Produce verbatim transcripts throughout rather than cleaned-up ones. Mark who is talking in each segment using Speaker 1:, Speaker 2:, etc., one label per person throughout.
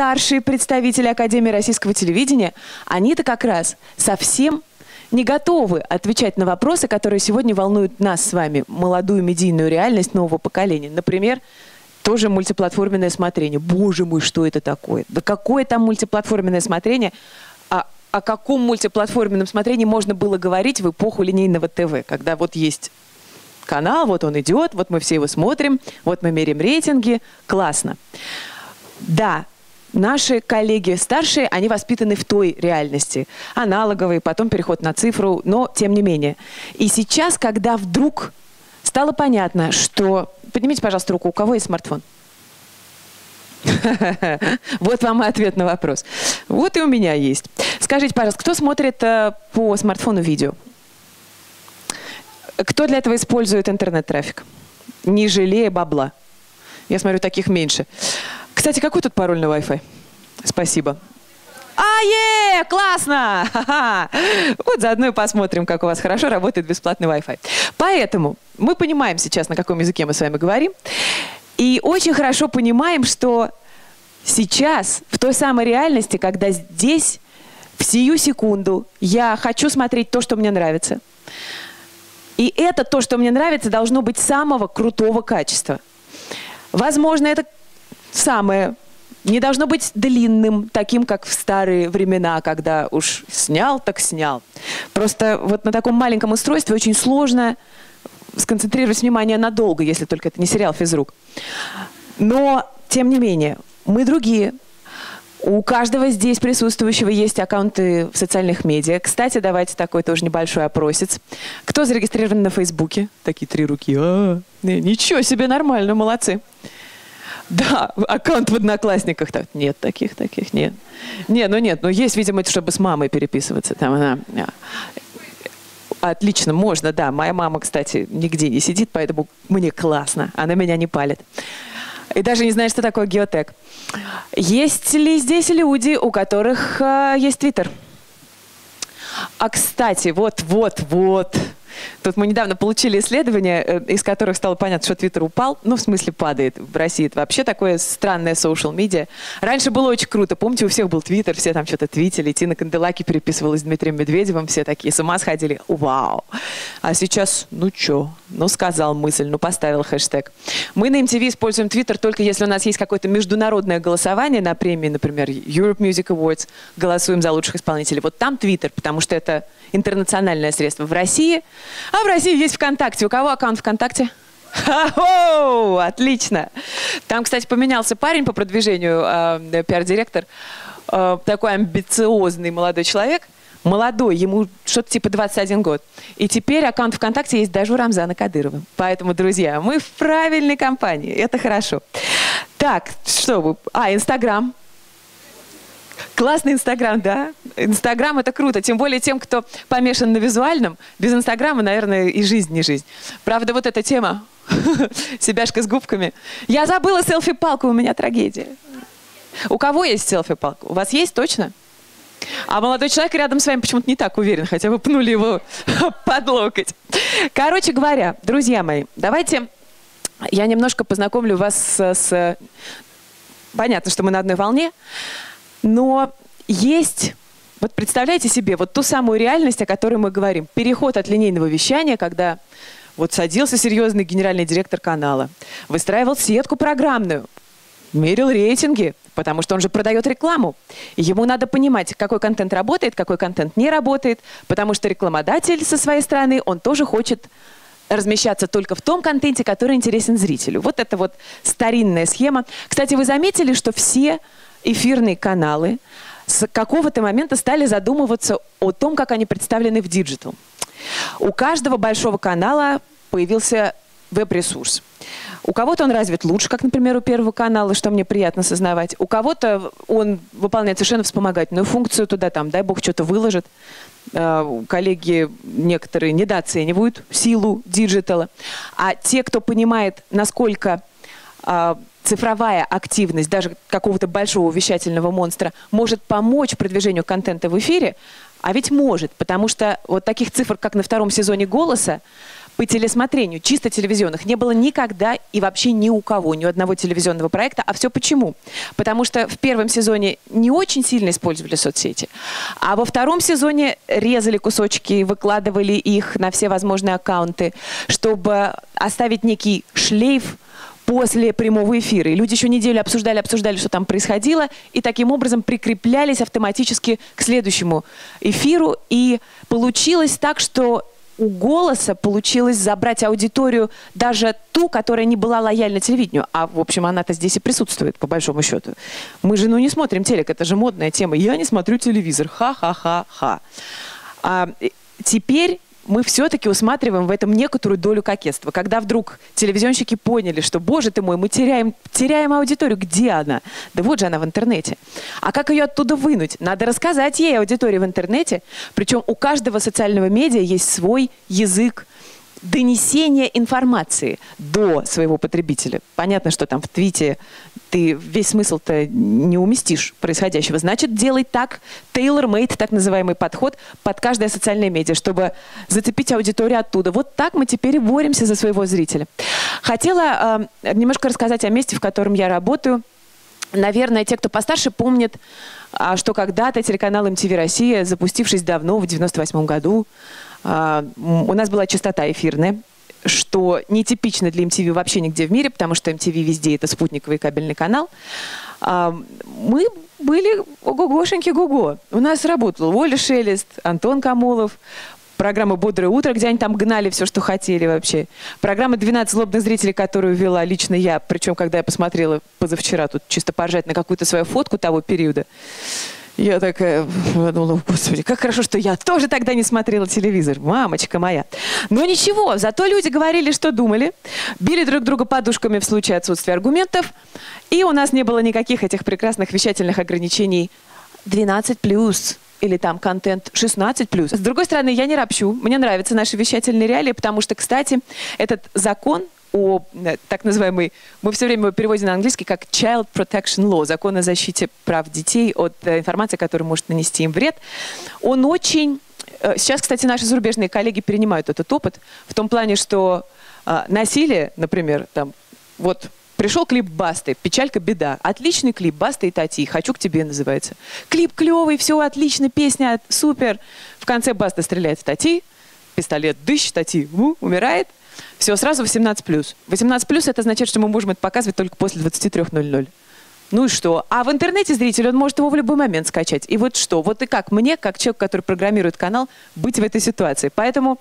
Speaker 1: старшие представители Академии российского телевидения, они-то как раз совсем не готовы отвечать на вопросы, которые сегодня волнуют нас с вами, молодую медийную реальность нового поколения. Например, тоже мультиплатформенное смотрение. Боже мой, что это такое? Да какое там мультиплатформенное смотрение? А о каком мультиплатформенном смотрении можно было говорить в эпоху линейного ТВ, когда вот есть канал, вот он идет, вот мы все его смотрим, вот мы меряем рейтинги. Классно. Да. Наши коллеги старшие, они воспитаны в той реальности. Аналоговый, потом переход на цифру, но тем не менее. И сейчас, когда вдруг стало понятно, что... Поднимите, пожалуйста, руку, у кого есть смартфон? Вот вам и ответ на вопрос. Вот и у меня есть. Скажите, пожалуйста, кто смотрит по смартфону видео? Кто для этого использует интернет-трафик? Не жалея бабла. Я смотрю, таких меньше. Кстати, какой тут пароль на Wi-Fi? Спасибо. А, е, классно! Ха-ха. Вот заодно и посмотрим, как у вас хорошо работает бесплатный Wi-Fi. Поэтому мы понимаем сейчас, на каком языке мы с вами говорим. И очень хорошо понимаем, что сейчас, в той самой реальности, когда здесь, в сию секунду, я хочу смотреть то, что мне нравится. И это то, что мне нравится, должно быть самого крутого качества. Возможно, это... Самое. Не должно быть длинным, таким, как в старые времена, когда уж снял, так снял. Просто вот на таком маленьком устройстве очень сложно сконцентрировать внимание надолго, если только это не сериал «Физрук». Но, тем не менее, мы другие. У каждого здесь присутствующего есть аккаунты в социальных медиа. Кстати, давайте такой тоже небольшой опросец. Кто зарегистрирован на Фейсбуке? Такие три руки. А, ничего себе, нормально, молодцы. Да, аккаунт в Одноклассниках. Так, нет таких, таких, нет. Нет, ну нет, ну есть, видимо, чтобы с мамой переписываться. Там она... Отлично, можно, да. Моя мама, кстати, нигде не сидит, поэтому мне классно. Она меня не палит. И даже не знает, что такое геотег. Есть ли здесь люди, у которых э, есть Твиттер? А, кстати, вот, вот, вот... Тут мы недавно получили исследования, из которых стало понятно, что Твиттер упал. Ну, в смысле, падает в России. Это вообще такое странное соушал-медиа. Раньше было очень круто. Помните, у всех был Твиттер, все там что-то твитили. Тина Канделаки переписывалась с Дмитрием Медведевым. Все такие с ума сходили. Вау! А сейчас, ну чё? Ну, сказал мысль, ну, поставил хэштег. Мы на эм ти ви используем Твиттер только если у нас есть какое-то международное голосование на премии, например, Europe Music Awards. Голосуем за лучших исполнителей. Вот там Твиттер, потому что это интернациональное средство. В России... А в России есть ВКонтакте. У кого аккаунт ВКонтакте? О, отлично. Там, кстати, поменялся парень по продвижению, э, пиар-директор. Э, такой амбициозный молодой человек. Молодой, ему что-то типа двадцать один год. И теперь аккаунт ВКонтакте есть даже у Рамзана Кадырова. Поэтому, друзья, мы в правильной компании. Это хорошо. Так, что вы... А, Инстаграм. Классный Инстаграм, да? Инстаграм — это круто. Тем более тем, кто помешан на визуальном. Без Инстаграма, наверное, и жизнь не жизнь. Правда, вот эта тема. Себяшка с губками. Я забыла селфи-палку, у меня трагедия. У кого есть селфи-палка? У вас есть точно? А молодой человек рядом с вами почему-то не так уверен, хотя вы пнули его под локоть. Короче говоря, друзья мои, давайте я немножко познакомлю вас с... с... Понятно, что мы на одной волне. Но есть, вот представляете себе, вот ту самую реальность, о которой мы говорим. Переход от линейного вещания, когда вот садился серьезный генеральный директор канала, выстраивал сетку программную, мерил рейтинги, потому что он же продает рекламу. И ему надо понимать, какой контент работает, какой контент не работает, потому что рекламодатель со своей стороны, он тоже хочет размещаться только в том контенте, который интересен зрителю. Вот это вот старинная схема. Кстати, вы заметили, что все... эфирные каналы с какого-то момента стали задумываться о том, как они представлены в диджитал. У каждого большого канала появился веб-ресурс. У кого-то он развит лучше, как, например, у Первого канала, что мне приятно сознавать. У кого-то он выполняет совершенно вспомогательную функцию туда, там, дай бог, что-то выложит. Коллеги некоторые недооценивают силу диджитала. А те, кто понимает, насколько... цифровая активность даже какого-то большого вещательного монстра может помочь продвижению контента в эфире, а ведь может, потому что вот таких цифр, как на втором сезоне «Голоса», по телесмотрению, чисто телевизионных, не было никогда и вообще ни у кого, ни у одного телевизионного проекта. А все почему? Потому что в первом сезоне не очень сильно использовали соцсети, а во втором сезоне резали кусочки, выкладывали их на все возможные аккаунты, чтобы оставить некий шлейф после прямого эфира. И люди еще неделю обсуждали, обсуждали, что там происходило, и таким образом прикреплялись автоматически к следующему эфиру. И получилось так, что у «Голоса» получилось забрать аудиторию, даже ту, которая не была лояльна телевидению. А, в общем, она-то здесь и присутствует, по большому счету. Мы же, ну, не смотрим телек, это же модная тема. Я не смотрю телевизор. Ха-ха-ха-ха. А теперь мы все-таки усматриваем в этом некоторую долю кокетства. Когда вдруг телевизионщики поняли, что, боже ты мой, мы теряем, теряем аудиторию. Где она? Да вот же она в интернете. А как ее оттуда вынуть? Надо рассказать ей аудитории в интернете. Причем у каждого социального медиа есть свой язык донесения информации до своего потребителя. Понятно, что там в твите ты весь смысл-то не уместишь происходящего. Значит, делай так, tailor-made, так называемый подход под каждое социальное медиа, чтобы зацепить аудиторию оттуда. Вот так мы теперь и боремся за своего зрителя. Хотела э, немножко рассказать о месте, в котором я работаю. Наверное, те, кто постарше, помнят, что когда-то телеканал эм ти ви «Россия», запустившись давно, в девяносто восьмом году, у нас была частота эфирная, что нетипично для эм ти ви вообще нигде в мире, потому что эм ти ви везде это спутниковый кабельный канал. Мы были ого-гошеньки го-го. У нас работал Оля Шелест, Антон Камолов, программа «Бодрое утро», где они там гнали все, что хотели вообще. Программа «двенадцать злобных зрителей», которую вела лично я, причем, когда я посмотрела позавчера, тут чисто поржать на какую-то свою фотку того периода, я такая подумала, господи, как хорошо, что я тоже тогда не смотрела телевизор, мамочка моя. Но ничего, зато люди говорили, что думали, били друг друга подушками в случае отсутствия аргументов, и у нас не было никаких этих прекрасных вещательных ограничений двенадцать плюс. Или там контент шестнадцать плюс. С другой стороны, я не ропщу. Мне нравятся наши вещательные реалии, потому что, кстати, этот закон о так называемый, мы все время его переводим на английский как Child Protection Law, закон о защите прав детей от информации, которая может нанести им вред, он очень... Сейчас, кстати, наши зарубежные коллеги перенимают этот опыт в том плане, что э, насилие, например, там, вот... Пришел клип Басты «Печалька, беда». Отличный клип Басты и Тати. «Хочу к тебе» называется. Клип клевый, все отлично, песня супер. В конце Баста стреляет в Тати, пистолет дыщ, Тати у, умирает. Все, сразу восемнадцать плюс. восемнадцать плюс это означает, что мы можем это показывать только после двадцати трёх ноль-ноль. Ну и что? А в интернете зритель, он может его в любой момент скачать. И вот что? Вот и как мне, как человек, который программирует канал, быть в этой ситуации. Поэтому,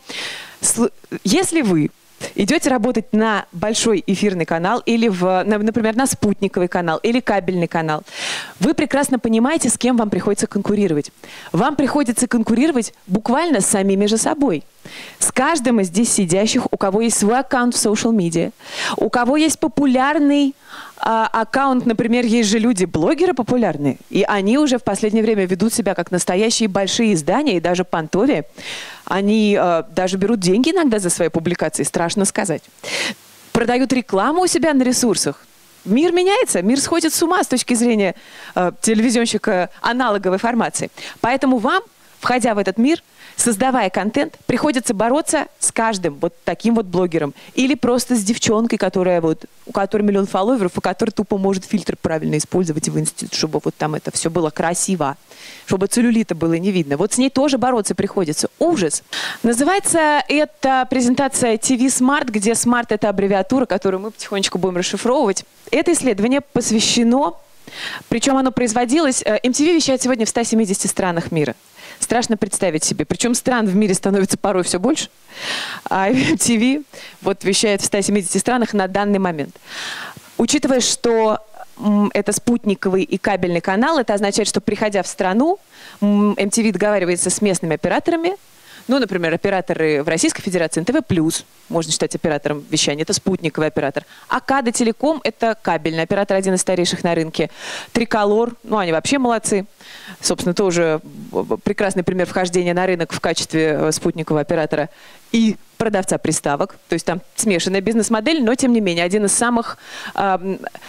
Speaker 1: если вы идете работать на большой эфирный канал или, в, например, на спутниковый канал или кабельный канал, вы прекрасно понимаете, с кем вам приходится конкурировать. Вам приходится конкурировать буквально с самими же собой. С каждым из здесь сидящих, у кого есть свой аккаунт в social media, у кого есть популярный а, аккаунт, например, есть же люди-блогеры популярные, и они уже в последнее время ведут себя как настоящие большие издания, и даже понтове. Они а, даже берут деньги иногда за свои публикации, страшно сказать. Продают рекламу у себя на ресурсах. Мир меняется, мир сходит с ума с точки зрения э, телевизионщика аналоговой формации. Поэтому вам, входя в этот мир, создавая контент, приходится бороться с каждым вот таким вот блогером. Или просто с девчонкой, которая вот, у которой миллион фолловеров, и которая тупо может фильтр правильно использовать в институт, чтобы вот там это все было красиво, чтобы целлюлита было не видно. Вот с ней тоже бороться приходится. Ужас. Называется эта презентация ти ви Smart, где Smart — это аббревиатура, которую мы потихонечку будем расшифровывать. Это исследование посвящено, причем оно производилось, эм ти ви вещает сегодня в ста семидесяти странах мира. Страшно представить себе. Причем стран в мире становится порой все больше. А эм ти ви вот вещает в ста семидесяти странах на данный момент. Учитывая, что это спутниковый и кабельный канал, это означает, что, приходя в страну, эм ти ви договаривается с местными операторами. Ну, например, операторы в Российской Федерации эн тэ вэ плюс, можно считать оператором вещания, это спутниковый оператор. Акада Телеком — это кабельный оператор, один из старейших на рынке. Триколор, ну, они вообще молодцы. Собственно, тоже прекрасный пример вхождения на рынок в качестве спутникового оператора и продавца приставок. То есть там смешанная бизнес-модель, но, тем не менее, один из самых... Э,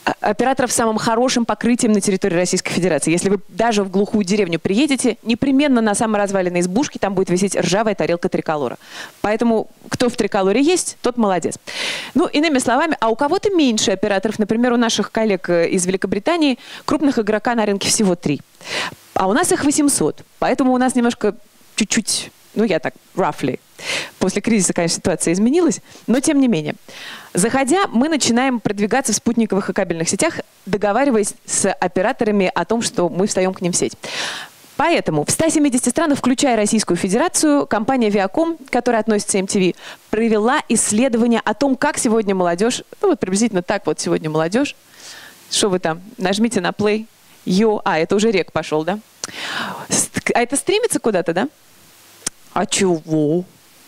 Speaker 1: операторов с самым хорошим покрытием на территории Российской Федерации. Если вы даже в глухую деревню приедете, непременно на саморазваленной избушке там будет висеть ржавая тарелка триколора. Поэтому кто в триколоре есть, тот молодец. Ну, иными словами, а у кого-то меньше операторов. Например, у наших коллег из Великобритании крупных игрока на рынке всего три. А у нас их восемьсот. Поэтому у нас немножко чуть-чуть, ну я так, roughly. После кризиса, конечно, ситуация изменилась, но тем не менее. Заходя, мы начинаем продвигаться в спутниковых и кабельных сетях, договариваясь с операторами о том, что мы встаем к ним в сеть. Поэтому в ста семидесяти странах, включая Российскую Федерацию, компания Viacom, которая относится к эм ти ви, провела исследование о том, как сегодня молодежь, ну вот приблизительно так вот сегодня молодежь, что вы там, нажмите на play, йо, а, это уже рек пошел, да? А это стримится куда-то, да? А чего?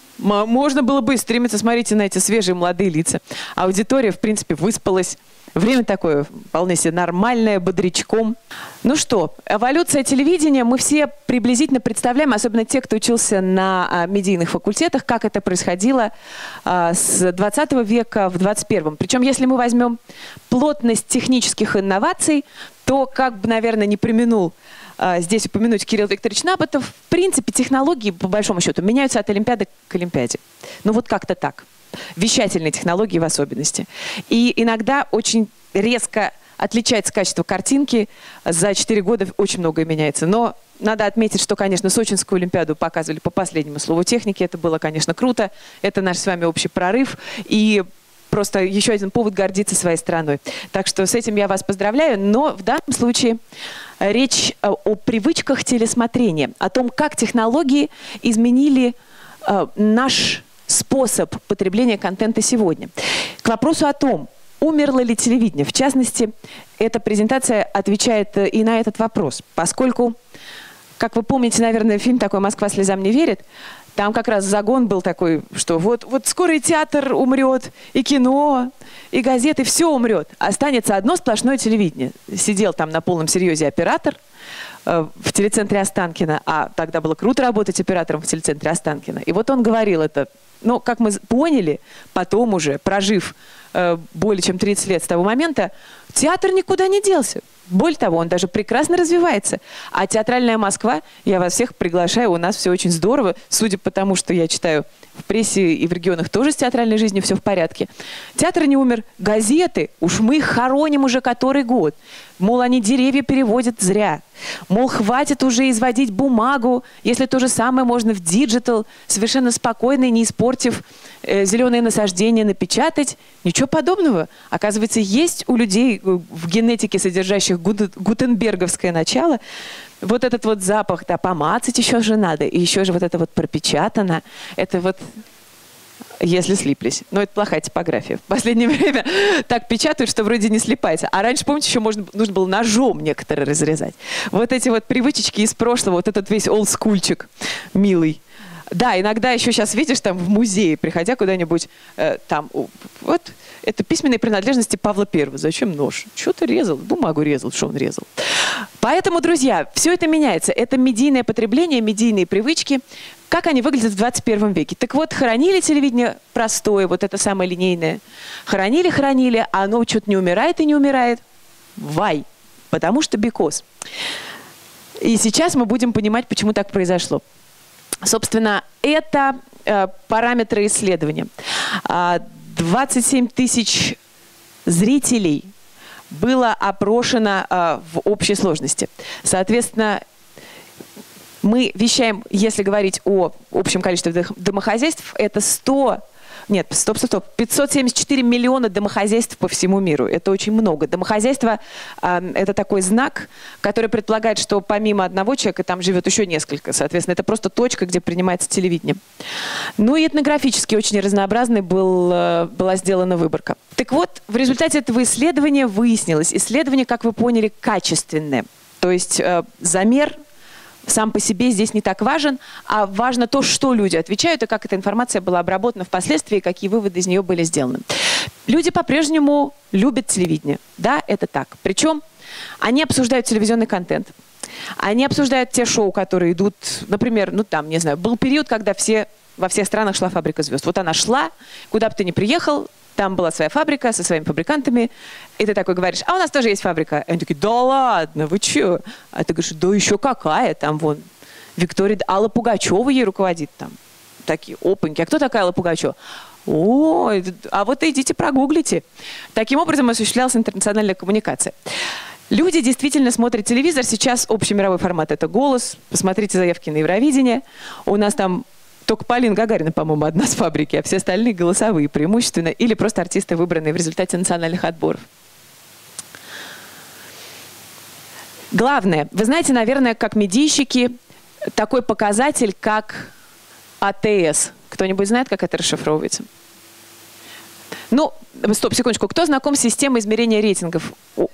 Speaker 1: Можно было бы стремиться, смотрите на эти свежие молодые лица. Аудитория, в принципе, выспалась. Время такое, вполне себе нормальное, бодрячком. Ну что, эволюция телевидения, мы все приблизительно представляем, особенно те, кто учился на а, медийных факультетах, как это происходило а, с двадцатого века в двадцать первом. Причем, если мы возьмем плотность технических инноваций, то, как бы, наверное, не преминул а, здесь упомянуть Кирилл Викторович Набатов, в принципе, технологии, по большому счету, меняются от Олимпиады к Олимпиаде. Ну вот как-то так. Вещательные технологии в особенности. И иногда очень резко отличается качество картинки. За четыре года очень многое меняется. Но надо отметить, что, конечно, Сочинскую Олимпиаду показывали по последнему слову техники. Это было, конечно, круто. Это наш с вами общий прорыв. И просто еще один повод гордиться своей страной. Так что с этим я вас поздравляю. Но в данном случае речь о привычках телесмотрения. О том, как технологии изменили э, наш способ потребления контента сегодня. К вопросу о том, умерло ли телевидение. В частности, эта презентация отвечает и на этот вопрос. Поскольку, как вы помните, наверное, фильм такой «Москва слезам не верит», там как раз загон был такой, что вот, вот скоро и театр умрет, и кино, и газеты, все умрет. Останется одно сплошное телевидение. Сидел там на полном серьезе оператор э, в телецентре Останкино, а тогда было круто работать оператором в телецентре Останкино. И вот он говорил это. Но, как мы поняли, потом уже, прожив э, более чем тридцать лет с того момента, театр никуда не делся. Более того, он даже прекрасно развивается. А театральная Москва, я вас всех приглашаю, у нас все очень здорово. Судя по тому, что я читаю в прессе и в регионах, тоже с театральной жизнью все в порядке. Театр не умер. Газеты, уж мы их хороним уже который год. Мол, они деревья переводят зря. Мол, хватит уже изводить бумагу, если то же самое можно в диджитал, совершенно спокойно, не испортив э, зеленые насаждения, напечатать. Ничего подобного. Оказывается, есть у людей в генетике, содержащих гутенберговское начало, вот этот вот запах, да, помацать еще же надо, и еще же вот это вот пропечатано. Это вот... Если слиплись. Но это плохая типография. В последнее время так печатают, что вроде не слипается. А раньше, помните, еще можно, нужно было ножом некоторые разрезать. Вот эти вот привычечки из прошлого, вот этот весь олдскульчик милый. Да, иногда еще сейчас видишь там в музее, приходя куда-нибудь, э, там, вот, это письменные принадлежности Павла Первого. Зачем нож? Что-то резал, бумагу резал, что он резал. Поэтому, друзья, все это меняется. Это медийное потребление, медийные привычки. Как они выглядят в двадцать первом веке? Так вот, хоронили телевидение простое, вот это самое линейное. Хоронили, хоронили, а оно что-то не умирает и не умирает. Why? Потому что because. И сейчас мы будем понимать, почему так произошло. Собственно, это э, параметры исследования. двадцать семь тысяч зрителей было опрошено э, в общей сложности. Соответственно, мы вещаем, если говорить о общем количестве домохозяйств, это сто, нет, стоп, стоп, стоп, пятьсот семьдесят четыре миллиона домохозяйств по всему миру. Это очень много. Домохозяйство э, – это такой знак, который предполагает, что помимо одного человека там живет еще несколько. Соответственно, это просто точка, где принимается телевидение. Ну и этнографически очень разнообразной был, э, была сделана выборка. Так вот, в результате этого исследования выяснилось, исследование, как вы поняли, качественное. То есть э, замер сам по себе здесь не так важен, а важно то, что люди отвечают, и как эта информация была обработана впоследствии, и какие выводы из нее были сделаны. Люди по-прежнему любят телевидение. Да, это так. Причем они обсуждают телевизионный контент. Они обсуждают те шоу, которые идут, например, ну там, не знаю, был период, когда все, во всех странах шла «Фабрика звезд». Вот она шла, куда бы ты ни приехал, Там была своя фабрика со своими фабрикантами. И ты такой говоришь, а у нас тоже есть фабрика. И они такие, да ладно, вы чё? А ты говоришь, да еще какая? Там вон Виктория, Алла Пугачева ей руководит там. Такие опаньки. А кто такая Алла Пугачева? О, а вот идите прогуглите. Таким образом осуществлялась интернациональная коммуникация. Люди действительно смотрят телевизор. Сейчас общемировой формат – это «Голос». Посмотрите заявки на Евровидение. У нас там только Полина Гагарина, по-моему, одна с фабрики, а все остальные голосовые преимущественно. Или просто артисты, выбранные в результате национальных отборов. Главное, вы знаете, наверное, как медийщики, такой показатель, как А Т С. Кто-нибудь знает, как это расшифровывается? Ну, стоп, секундочку. Кто знаком с системой измерения рейтингов?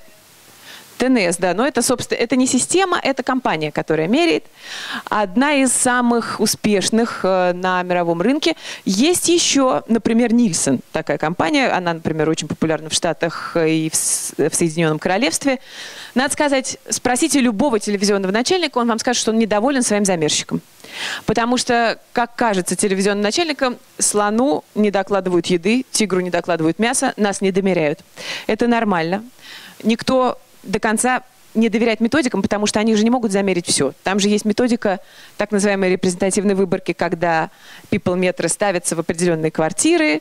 Speaker 1: Т Н С, да, но это, собственно, это не система, это компания, которая меряет. Одна из самых успешных э, на мировом рынке. Есть еще, например, Нильсон, такая компания. Она, например, очень популярна в Штатах и в, в Соединенном Королевстве. Надо сказать, спросите любого телевизионного начальника, он вам скажет, что он недоволен своим замерщиком. Потому что, как кажется телевизионным начальникам, слону не докладывают еды, тигру не докладывают мяса, нас не домеряют. Это нормально. Никто до конца не доверяет методикам, потому что они же не могут замерить все. Там же есть методика так называемой репрезентативной выборки, когда people-метры ставятся в определенные квартиры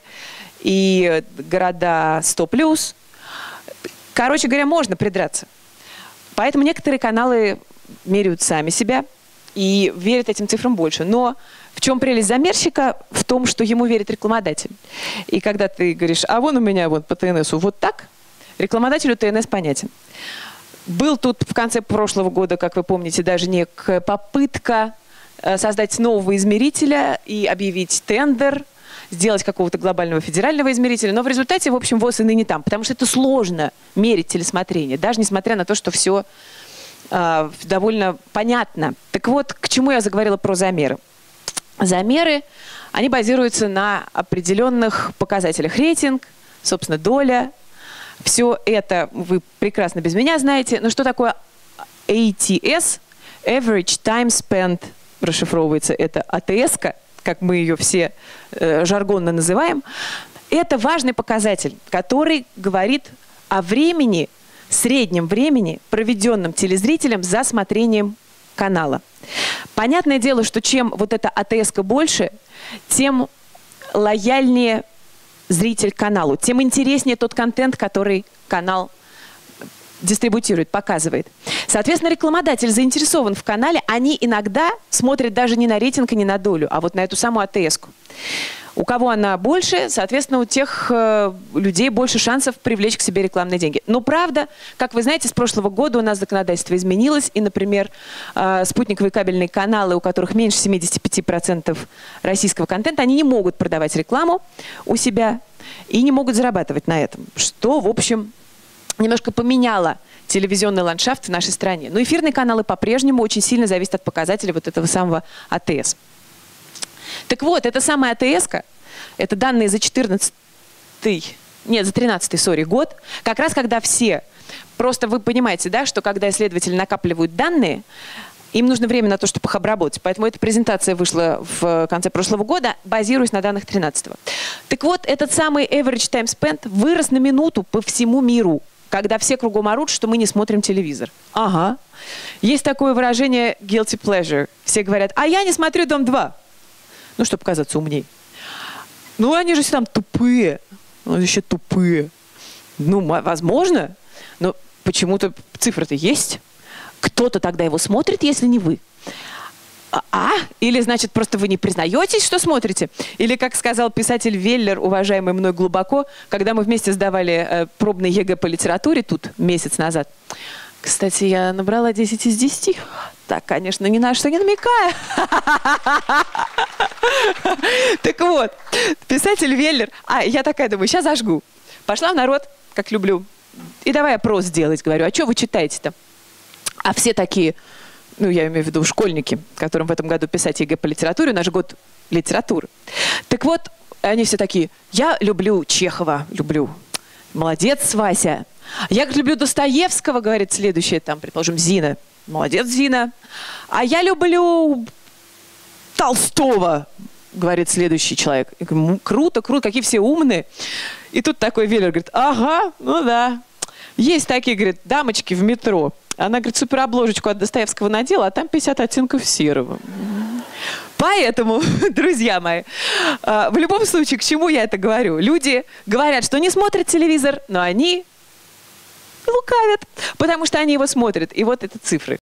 Speaker 1: и города сто плюс. Короче говоря, можно придраться. Поэтому некоторые каналы меряют сами себя и верят этим цифрам больше. Но в чем прелесть замерщика? В том, что ему верит рекламодатель. И когда ты говоришь, а вон у меня вот по Т Н Су вот так, рекламодателю Т Н С понятен. Был тут в конце прошлого года, как вы помните, даже некая попытка создать нового измерителя и объявить тендер, сделать какого-то глобального федерального измерителя. Но в результате, в общем, ВОЗ и ныне там. Потому что это сложно мерить телесмотрение, даже несмотря на то, что все э, довольно понятно. Так вот, к чему я заговорила про замеры. Замеры, они базируются на определенных показателях. Рейтинг, собственно, доля. Все это вы прекрасно без меня знаете. Но что такое А Т С? Average Time Spent. Расшифровывается это А Т С-ка, как мы ее все э, жаргонно называем. Это важный показатель, который говорит о времени, среднем времени, проведенном телезрителем за смотрением канала. Понятное дело, что чем вот эта А Т С-ка больше, тем лояльнее зритель к каналу, тем интереснее тот контент, который канал дистрибутирует, показывает. Соответственно, рекламодатель заинтересован в канале. Они иногда смотрят даже не на рейтинг и не на долю, а вот на эту самую А Т С-ку. У кого она больше, соответственно, у тех э, людей больше шансов привлечь к себе рекламные деньги. Но правда, как вы знаете, с прошлого года у нас законодательство изменилось. И, например, э, спутниковые кабельные каналы, у которых меньше семидесяти пяти процентов российского контента, они не могут продавать рекламу у себя и не могут зарабатывать на этом. Что, в общем, немножко поменяло телевизионный ландшафт в нашей стране. Но эфирные каналы по-прежнему очень сильно зависят от показателей вот этого самого А Т С. Так вот, эта самая А Т С-ка, это данные за четырнадцатый, нет, за тринадцатый, сори, год, как раз когда все, просто вы понимаете, да, что когда исследователи накапливают данные, им нужно время на то, чтобы их обработать. Поэтому эта презентация вышла в конце прошлого года, базируясь на данных тринадцатого. Так вот, этот самый average time spent вырос на минуту по всему миру, когда все кругом орут, что мы не смотрим телевизор. Ага. Есть такое выражение guilty pleasure. Все говорят, а я не смотрю «Дом два». Ну, чтобы казаться умней. Ну, они же все там тупые. Ну, еще тупые. Ну, возможно, но почему-то цифры-то есть. Кто-то тогда его смотрит, если не вы. А? Или, значит, просто вы не признаетесь, что смотрите? Или, как сказал писатель Веллер, уважаемый мной глубоко, когда мы вместе сдавали э, пробный Е Г по литературе тут месяц назад. Кстати, я набрала десять из десяти. Так, конечно, ни на что не намекая. Так вот, писатель Веллер. А, я такая думаю, сейчас зажгу. Пошла в народ, как люблю. И давай опрос сделать. Говорю, а что вы читаете-то? А все такие, ну, я имею в виду школьники, которым в этом году писать Е Г по литературе, наш год литературы. Так вот, они все такие, я люблю Чехова, люблю. Молодец, Вася. Я люблю Достоевского, говорит следующая, там, предположим, Зина. Молодец, Зина. А я люблю Толстого, говорит следующий человек. Я говорю, круто, круто, какие все умные. И тут такой Веллер говорит, ага, ну да. Есть такие, говорит, дамочки в метро. Она, говорит, суперобложечку от Достоевского надела, а там пятьдесят оттенков серого. Поэтому, друзья мои, в любом случае, к чему я это говорю? Люди говорят, что не смотрят телевизор, но они лукавят, потому что они его смотрят. И вот это цифры.